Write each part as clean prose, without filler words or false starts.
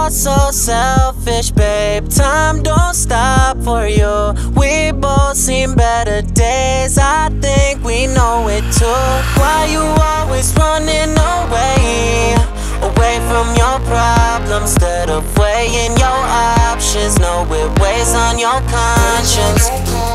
You're so selfish, babe. Time don't stop for you. We both seen better days. I think we know it too. Why you always running away? Away from your problems instead of weighing your options. Know it weighs on your conscience.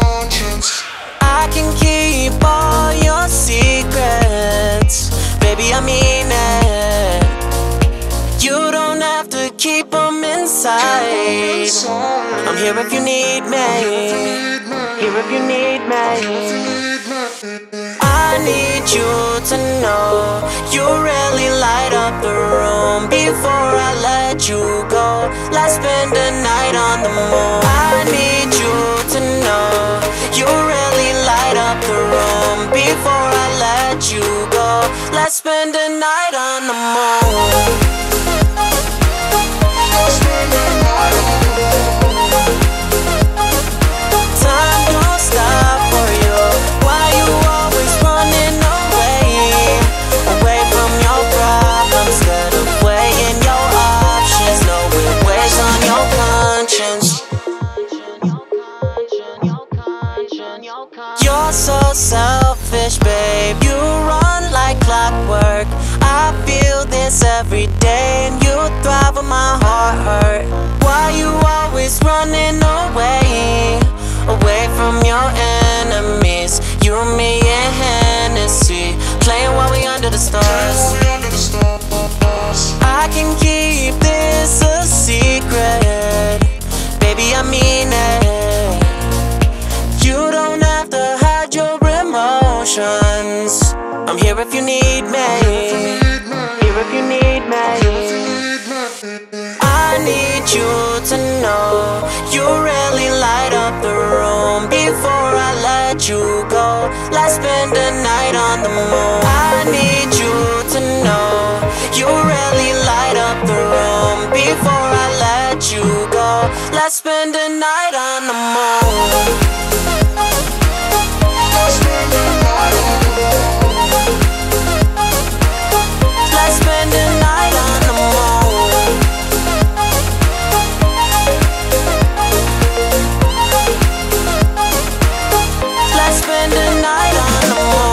I can keep all your secrets, baby, I mean it. You don't have to keep them inside. I'm here if you need me. Here if you need me. I need you to know you really light up the room. Before I let you go, let's spend the night on the moon. I need you to know you really light up the room. Before I let you go, let's spend the night on the moon. Time don't stop for you. Why you always running away? Away from your problems instead of weighing your options. Know it weighs on your conscience. You're so selfish, babe. You run like clockwork. I feel this every day, and you thrive when my heart hurt. Why you always running away? Away from your enemies. You, me, and Hennessy, playing while we under the stars. I can keep this a secret, baby, I mean it. You don't have to hide your emotions. I'm here if you need me. Here if you need me. I need you to know you really light up the room. Before I let you go, let's spend the night on the moon. I need you to know you really light up the room. Before I let you go, let's spend the night on the moon. Let's spend the night on the moon. Let's spend the night on the moon.